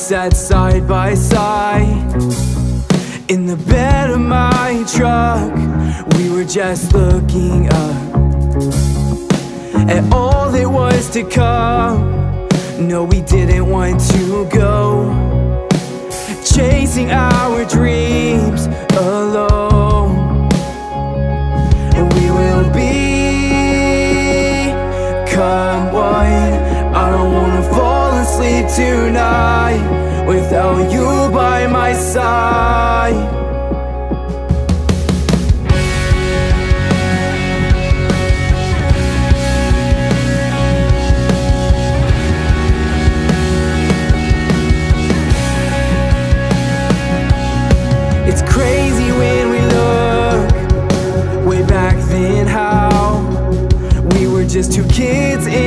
sat side by side in the bed of my truck. We were just looking up at all that was to come. No, we didn't want to go chasing our dreams alone. We will be, come what. I don't wanna fall asleep tonight without you by my side. It's crazy when we look way back then, how we were just two kids in